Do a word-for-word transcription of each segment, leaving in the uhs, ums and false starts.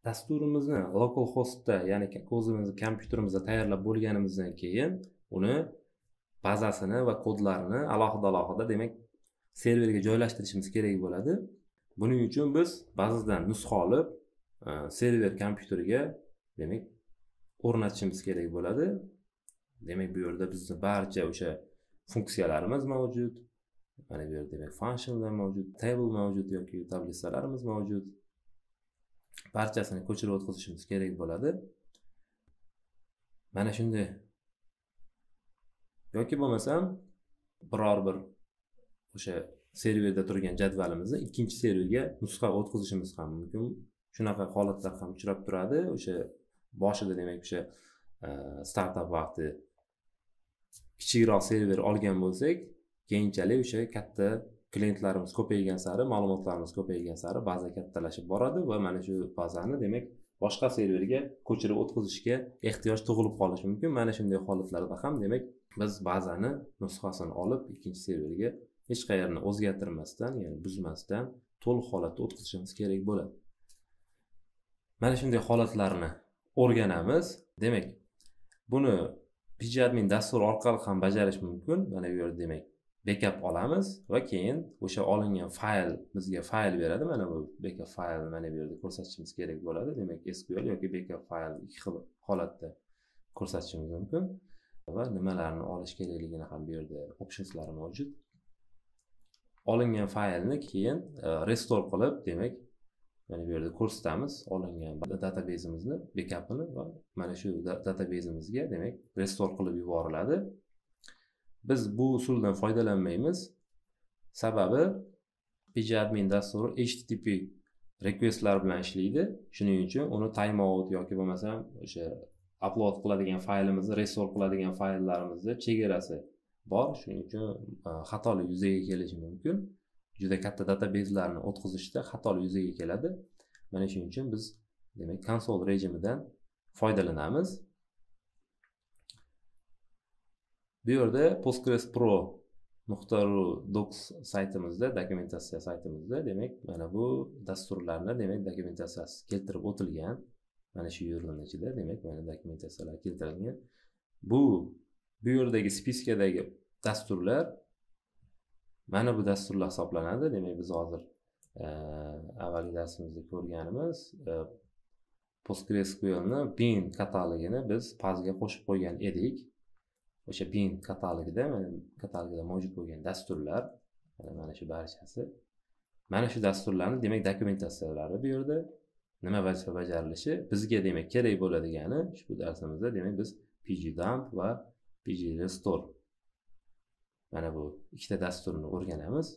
dasturimizni local hostda, ya'ni o'zimizni kompyuterimizda tayyorlab bo'lganimizdan keyin uni bazasini va kodlarini alohida-alohida demak serverga joylashtirishimiz kerak bo'ladi. Buning uchun biz bazadan nusxa olib, server kompyuteriga demak o'rnatishimiz kerak bo'ladi. Demak bu yerda bizning barcha o'sha funksiyalarimiz mavjud. Mana bu yerda demak functionlar mavjud, table mavjud yoki tablisalarimiz mavjud. Barchasini ko'chirib o'tkazishimiz kerak bo'ladi. Mana shunday. Yoki bo'lmasam biror bir o'sha serverda turgan jadvalimizni ikkinchi serverga nusxa o'tkazishimiz ham mumkin. Shunaqa holatlar ham uchrab turadi. O'sha boshida demak o'sha startup vaqti kichikroq server olgan bo'lsak, keyinchalik o'sha katta klientlarimiz ko'paygan sari, ma'lumotlarimiz ko'paygan sari baza kattalashib boradi va mana shu bazani demak boshqa serverga ko'chirib o'tkazishga ehtiyoj tug'ilib qolishi mumkin. Mana shunday holatlarda ham demak biz bazani nusxasini olib ikkinchi serverga hech qayerni o'zgartirmasdan, ya'ni buzmasdan to'liq holatda o'tkazishimiz kerak bo'ladi. Mana shunday holatlarni o'rganamiz. Demak, buni pgadmin dastur orqali ham bajarish mumkin. Mana bu yerda demak backup olamiz va keyin o'sha olingan fayl bizga fayl beradi. Mana bu backup fayl mana bu yerda ko'rsatishimiz kerak bo'ladi. Demak, S Q L yoki backup fayl ikki xil holatda ko'rsatishimiz mumkin va nimalarni olish kerakligini ham bu yerda optionslari mavjud. Olingan faylni keyin restore qilib, demak, mana bu yerda ko'rsatamiz olingan databazimizni, backupini va mana shu databazimizga demak restore qilib yuboriladi. Biz bu usuldan foydalanmaymiz. Sababi pgadmin dasturi H T T P requestlar bilan ishlaydi. Shuning uchun uni timeout yoki bo'lmasam o'sha upload qiladigan faylimizni, restore qiladigan fayllarimizni chegarasi bor. Shuning uchun xatolik yuzaga kelishi mumkin. Juda katta databazlarni o'tkazishda xatolik yuzaga keladi. Mana shuning uchun biz demak konsol rejimidan foydalanamiz. Bu yerda postgres.pro nuqta ru docs saytimizda, dokumentatsiya saytimizda demak mana bu dasturlarni demak dokumentatsiyasi keltirib o'tilgan. Mana shu yo'lning ichida demak mana dokumentatsiyalar keltirilgan. Bu bu yerdagi spiskadagi dasturlar mana bu dasturlar hisoblanadi. Demak biz hozir avvalgi darsimizda ko'rganimiz PostgreSQLni bin katalogini biz pazga qo'shib qo'ygan edik. O'sha bin katalogida, mana katalogida mavjud bo'lgan dasturlar, mana shu barchasi. Mana shu dasturlarning demak dokumentatsiyalari bu yerda nima vazifa bajarilishi bizga demak kerak bo'ladigani ushbu darsimizda demak biz pgdump va pgrestore mana bu ikkita dasturni o'rganamiz.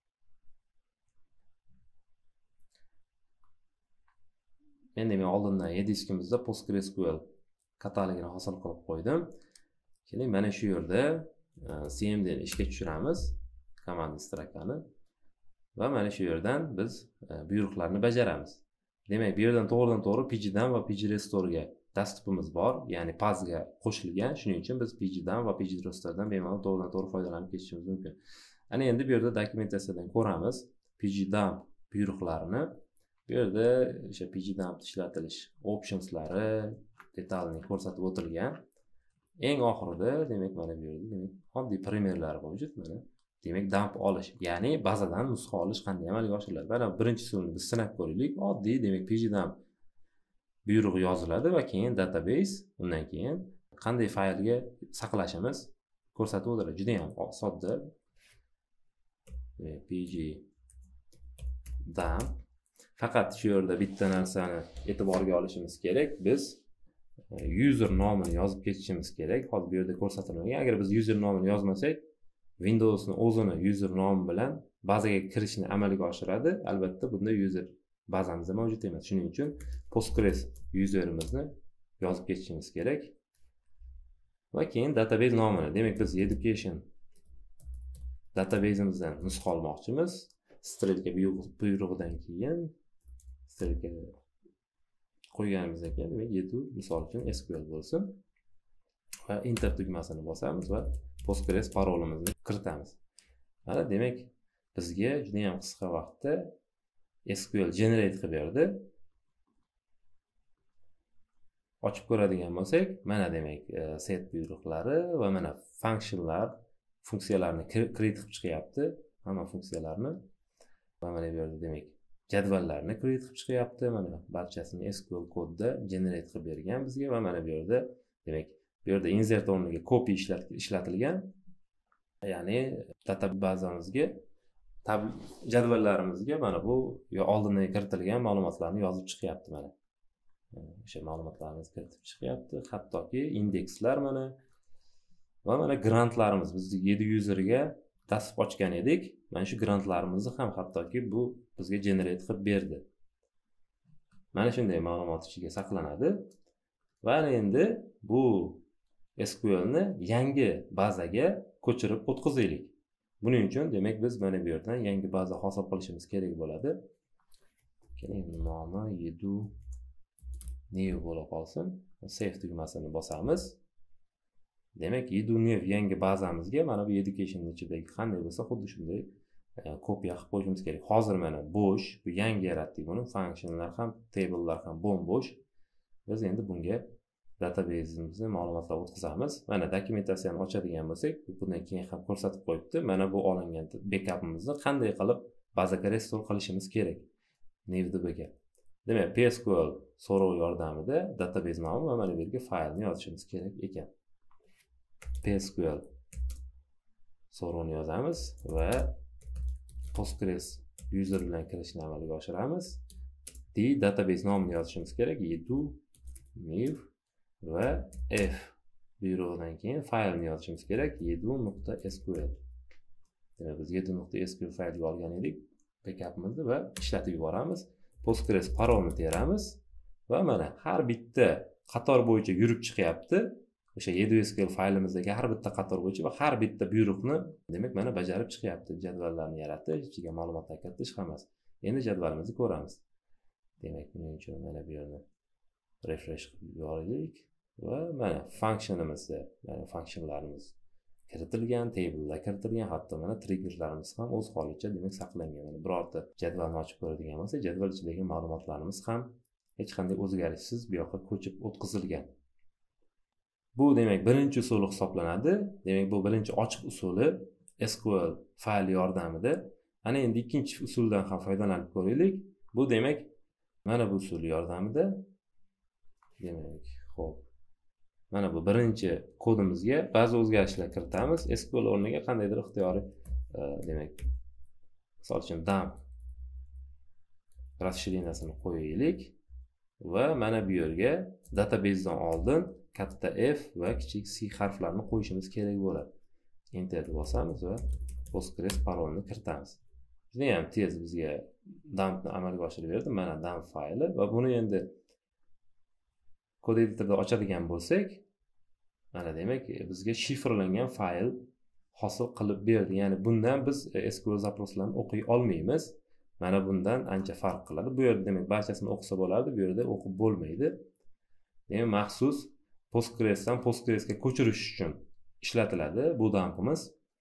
Men demak oldindan E diskimizda PostgreSQL katalogini hosil qilib qo'ydim. Keyin mana shu yerda cmd ni ishga tushiramiz, komand strakani va mana shu yerdan biz buyruqlarni bajaramiz. Demak, bu yerdan to'g'ridan to'g'ri pgdump va pgrestore'ga dasturimiz bor, ya'ni pazga qo'shilgan. Shuning uchun biz pgdump va pgrestore'dan bemalol to'g'ridan to'g'ri foydalanib ketishimiz mumkin. Ana endi bu yerda dokumentatsiyadan ko'ramiz pgdump buyruqlarini. Bu yerda o'sha pgdump ishlatilish optionslari detalni ko'rsatib o'tilgan. Eng oxirida demak mana bu yerda demak oddiy primerlar mavjud. Mana demak dump olish, ya'ni bazadan nusxa olish qanday amalga oshiriladi. Mana birinchi usulni biz sinab ko'raylik. Oddiy demak pgdump buyrug'i yoziladi va keyin database, undan keyin qanday faylga saqlashimiz ko'rsatib o'tiladi. Juda ham sodda. pgdump. Faqat shu yerda bitta narsani e'tiborga olishimiz kerak. Biz user nomini yozib ketishimiz kerak. Hozir bu yerda ko'rsatilmagan. Agar biz user nomini yozmasak, Windows'ni o'zini user nomi bilan bazaga kirishni amalga oshiradi. Albatta bunda user bazamizda mavjud emas. Shuning uchun Postgres userimizni yozib ketishimiz kerak. Va keyin database nomini, demak biz education databazimizdan nusxa olmoqchimiz. Strelka buyrug'idan keyin strelka qo'yganimizdan keyin demak edu misol uchun S Q L bo'lsin va enter tugmasini bosamiz va Postgres parolimizni kiritamiz. Mana demak bizga juda ham qisqa vaqtda S Q L generate qilib berdi. ochib ko'radigan bo'lsak, mana demak set buyruqlari va mana functionlar funksiyalarni create qilib chiqyapti. Hamma funksiyalarni va mana bu yerda demak jadvallarni create qilib chiqyapti. Mana barchasini S Q L kodda generate qilib bergan bizga va mana bu yerda demak bu yerda insert o'rniga copy ishlatilgan. Ya'ni databazamizga jadvallarimizga mana bu oldindan kiritilgan ma'lumotlarni yozib chiqyapti mana. O'sha ma'lumotlarimiz kiritib chiqyapti. Hattoki indekslar mana va mana grantlarimiz biz yedi userga tasib ochgan edik. Mana shu grantlarimizni ham hattoki bu bizga generate qilib berdi. Mana shunday ma'lumot ichiga saqlanadi. Va endi bu S Q L ni yangi bazaga ko'chirib o'tkazaylik. Buning uchun demak biz mana bu yerdan yangi baza hosil qilishimiz kerak bo'ladi. Keling, nomi yedu new bo'lib qolsin. Save tugmasini bosamiz. Demak, yedu new yangi bazamizga mana bu education ichidagi qanday bo'lsa, xuddi shunday kopiya qilib qo'yishimiz kerak. Hozir mana bo'sh, bu yangi yaratdik buni. Functionlar ham, tablelar ham bo'm-bo'sh. Biz endi bunga databazemizni ma'lumotlar o'tkazamiz. Mana dokumentatsiyani ochadigan bo'lsak, bundan keyin ham ko'rsatib qo'yibdi. Mana bu olingan backupimizni qanday qilib bazaga restore qilishimiz kerak. NewDBga. Demak, P S Q L so'rov yordamida database nomi va mana bu yerga faylni yozishimiz kerak ekan. P S Q L so'rovni yozamiz va Postgres user bilan kirishni amalga oshiramiz. D database nomini yozishimiz kerak. yedu new va f buyrug'idan keyin faylni yozishimiz kerak. yedu.sql. Demak, biz yedu.sql faylga olgan edik backupimizni va ishlatib yuboramiz. Postgres parolni teramiz va mana har bitta qator bo'yicha yurib chiqyapti. O'sha yedu.sql faylimizdagi har bitta qator bo'yicha va har bitta buyruqni demak mana bajarib chiqyapti. Jadvallarni yaratish, ichiga ma'lumotlar kiritish hammasi. Endi jadvalimizni ko'ramiz. Demak, buning uchun mana bu yerni refresh qilib yuboraylik va mana functionimizda mana functionlarimiz kiritilgan, tablelar kiritilgan, hatto mana triggerlarimiz ham o'z holicha demak saqlangan. Mana birorta jadvalni ochib ko'radigan bo'lsa, jadval ichidagi ma'lumotlarimiz ham hech qanday o'zgarishsiz bu yoqqa ko'chib o'tkazilgan. Bu demak birinchi usuli hisoblanadi. Demak, bu birinchi ochiq usuli S Q L fayl yordamida. Ana endi ikkinchi usuldan ham foydalanib ko'raylik. Bu demak mana bu usul yordamida demak, xo'p. Mana bu birinchi kodimizga ba'zi o'zgarishlar kiritamiz. S Q L o'rniga qandaydir ixtiyoriy demak, misol uchun dump расширениясini qo'yaylik va mana bu yerga databasedan oldin katta F va kichik C harflarini qo'yishimiz kerak bo'ladi. Enterni bosamiz va Postgres parolni kiritamiz. Juda ham tez bizga dumpni amalga oshirib berdi. Mana dump fayli va buni endi kod editorda ochadigan bo'lsak, mana demak bizga shifrlangan fayl hosil qilib berdi. Ya'ni bundan biz S Q L zaproslarini o'qiy olmaymiz. Mana bundan ancha farq qiladi. Bu yerda demak barchasini o'qisa bo'lardi, bu yerda o'qib bo'lmaydi. Demak, maxsus Postgresdan Postgresga ko'chirish uchun ishlatiladi bu dumpimiz.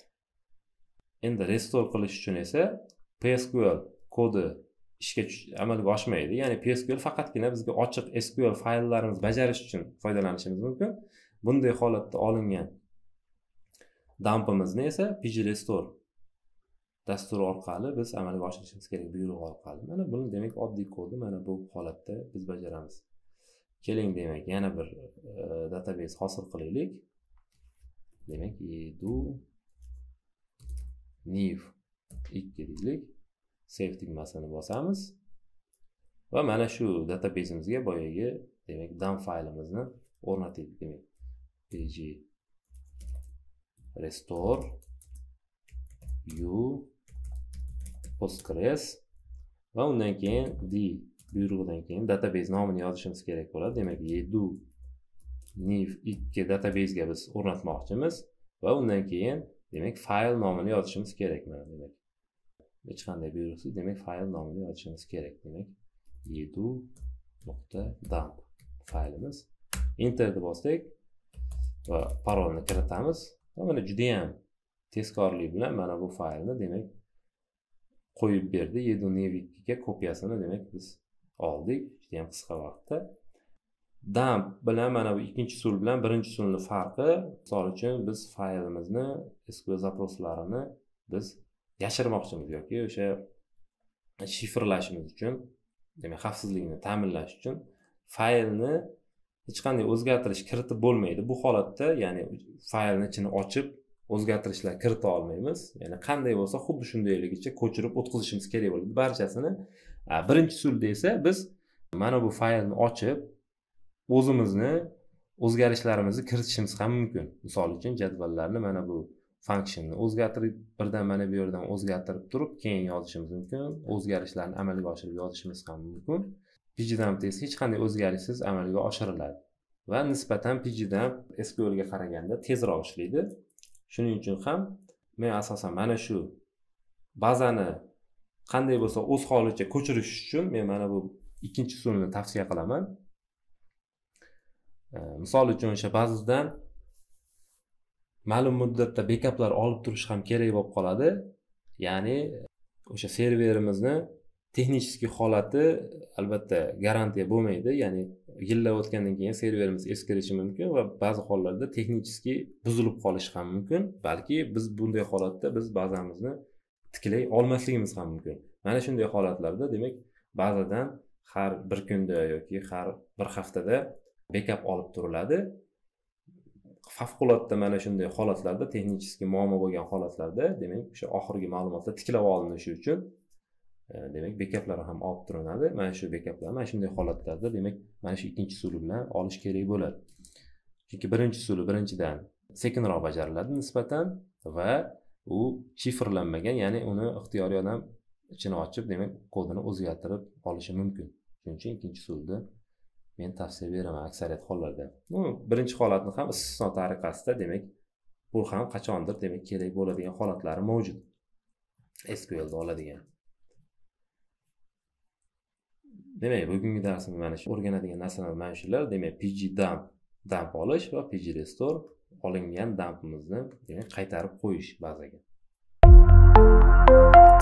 Endi restore qilish uchun esa P S Q L kodi ishga amalga oshmaydi. Ya'ni P S Q L faqatgina bizga ochiq S Q L fayllarimizni bajarish uchun foydalanishimiz mumkin. Bunday holatda olingan dumpimizni esa pgrestore dasturi orqali biz amalga oshirishimiz kerak, buyruq orqali. Mana buni demak oddiy kodni mana bu holatda biz bajaramiz. Keling demak yana bir e, database hosil qilaylik. Demak, yedu new ikki deylik. Save tugmasini bosamiz va mana shu databasemizga boyagi demak dump faylimizni o'rnatdik. Demak, pg restore u postgres va undan keyin d buyrug'idan keyin database nomini yozishimiz kerak bo'ladi. Demak, yedu new ikki databasega biz o'rnatmoqchimiz va undan keyin demak fayl nomini yozishimiz kerak. Mana demak hech qanday buyruqsiz demak fayl nomini yozishimiz kerak. Demak, yedu.dump faylimiz. Enterni bosdik va parolni kiritamiz. Va mana juda ham tezkorlik bilan mana bu faylni demak qo'yib berdi. yedu new ikki ga kopiyasini demak biz oldik juda ham qisqa vaqtda. dump bilan mana bu ikkinchi usul bilan birinchi usulning farqi, misol uchun biz faylimizni S Q L zaproslarini biz yashirmoqchimiz yoki o'sha shifrlashimiz uchun, demak xavfsizlikni ta'minlash uchun faylni hech qanday o'zgartirish kiritib bo'lmaydi. Bu holatda, ya'ni faylni ichini ochib o'zgartirishlar kirita olmaymiz. Ya'ni qanday bo'lsa xuddi shundayligicha ko'chirib o'tkazishimiz kerak bo'ladi barchasini. Birinchi usulda esa biz mana bu faylni ochib o'zimizni o'zgarishlarimizni kiritishimiz ham mumkin. Misol uchun jadvallarni mana bu funksionni o'zgartirib, birdan mana bu yerdan o'zgartirib turib, keyin yozishimiz mumkin. O'zgarishlarni amalga oshirib yozishimiz ham mumkin. pgdump esa hech qanday o'zgarishsiz amalga oshiriladi va nisbatan pgdump S Q L ga qaraganda tezroq ishlaydi. Shuning uchun ham men asosan mana shu bazani qanday bo'lsa o'z holicha ko'chirish uchun men mana bu ikkinchi usulni tavsiya qilaman. Misol uchun o'sha bazadan ma'lum muddatda bekaplar olib turish ham kerak bo'lib qoladi. Ya'ni o'sha serverimizni texnik holati albatta garantiya bo'lmaydi. Ya'ni yillar o'tgandan keyin serverimiz eskirishi mumkin va ba'zi hollarda texnik buzilib qolishi ham mumkin. Balki biz bunday holatda biz bazamizni tiklay olmasligimiz ham mumkin. Mana shunday holatlarda demak bazadan har bir kunda yoki har bir haftada backup olib turiladi. Favqulodda mana shunday holatlarda, texnik muammo bo'lgan holatlarda demak o'sha oxirgi ma'lumotlar tiklab olinishi uchun demak backuplar ham olib turiladi. Mana shu backuplar mana shunday holatlarda demak mana shu ikkinchi usul bilan olish kerak bo'ladi. Chunki birinchi usuli birinchidan sekinroq bajariladi nisbatan va u shifrlanmagan, ya'ni uni ixtiyoriy odam ichini ochib demak kodini o'zgartirib olishi mumkin. Shuning uchun ikkinchi usulni men tavsiya beraman aksariyat hollarda. Bu birinchi holatni ham istisno tariqasida demak bu ham qachondir demak kerak bo'ladigan holatlari mavjud. S Q L da oladigan. Demak, bugungi darsimiz mana shu o'rganadigan narsalar mana shular. Demak, pgdump dump olish va pgrestore olingan dumpimizni demak qaytarib qo'yish bazaga.